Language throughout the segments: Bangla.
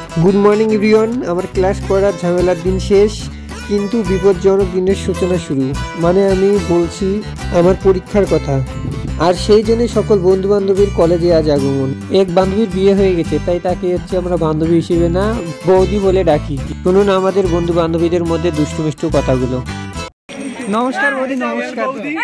Good morning everyone. আমার ক্লাস করার ঝামেলার দিন শেষ, কিন্তু বিপজ্জনক দিনের সূচনা শুরু। মানে আমি বলছি আমার পরীক্ষার কথা। আর সেই জন্যই সকল বন্ধু বান্ধবীর কলেজে আজ আগমন। এক বান্ধবীর বিয়ে হয়ে গেছে, তাই তাকে আমরা বান্ধবী হিসেবে না বৌদি বলে ডাকি। শুনুন আমাদের বন্ধু বান্ধবীদের মধ্যে দুষ্টু মিষ্টু কথাগুলো। নমস্কার বৌদি। নমস্কার।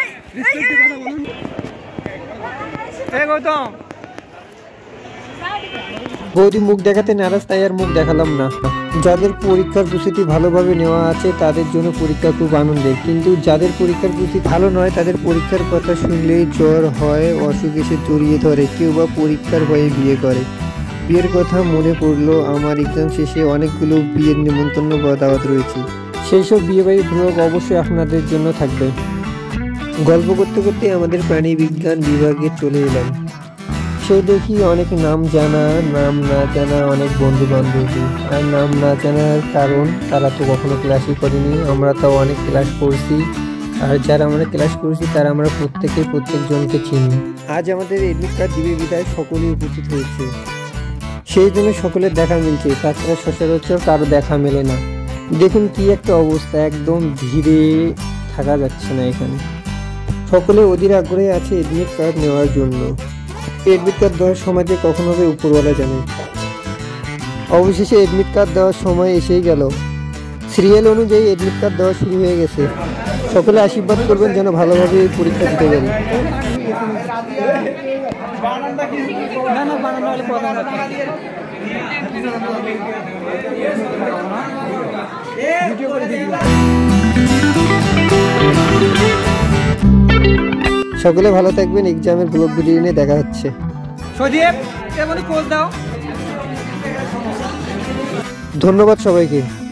বৌদি মুখ দেখাতে নারাজ, তাই আর মুখ দেখালাম না। যাদের পরীক্ষার প্রস্তুতি ভালোভাবে নেওয়া আছে তাদের জন্য পরীক্ষা খুব আনন্দের, কিন্তু যাদের পরীক্ষার প্রস্তুতি ভালো নয় তাদের পরীক্ষার কথা শুনলেই জ্বর হয়, অসুখ এসে জড়িয়ে ধরে, কেউ বা পরীক্ষার ভয়ে বিয়ে করে। বিয়ের কথা মনে পড়লো, আমার এক্সাম শেষে অনেকগুলো বিয়ের নিমন্ত্রণ বা দাওয়াত রয়েছে। সেই সব বিয়েবাড়ি ভ্লগ অবশ্যই আপনাদের জন্য থাকবে। গল্প করতে করতে আমাদের প্রাণী বিজ্ঞান বিভাগে চলে এলাম। সে দেখি অনেক নাম জানা, নাম না জানা অনেক বন্ধু বান্ধবী। আর নাম না জানার কারণ তারা তো কখনো ক্লাসই করেনি, আমরা তাও অনেক ক্লাস করছি। আর যারা আমরা ক্লাস করেছি তারা আমরা প্রত্যেকজনকে চিনি। আজ আমাদের এডমিট কার্ড দিবে বিদায় সকলেই উপস্থিত হয়েছে, সেই জন্য সকলের দেখা মিলছে। তাছাড়া সচরাচর কারো দেখা মেলে না। দেখুন কি একটা অবস্থা, একদম ভিড়ে থাকা যাচ্ছে না এখানে। সকলে অধীর আগ্রহে আছে এডমিট কার্ড নেওয়ার জন্য। এডমিট কার্ড দেওয়ার সময় যে কখন হবে উপরওয়ালা জানে। অবশেষে এডমিট কার্ড দেওয়ার সময় এসেই গেল। সিরিয়াল অনুযায়ী এডমিট কার্ড দেওয়া শুরু হয়ে গেছে। সকলে আশীর্বাদ করবেন যেন ভালোভাবে পরীক্ষা দিতে পারি। সকলে ভালো থাকবেন। এক্সামের ব্লগ ভিডিও নিয়ে দেখা হচ্ছে। ধন্যবাদ সবাইকে।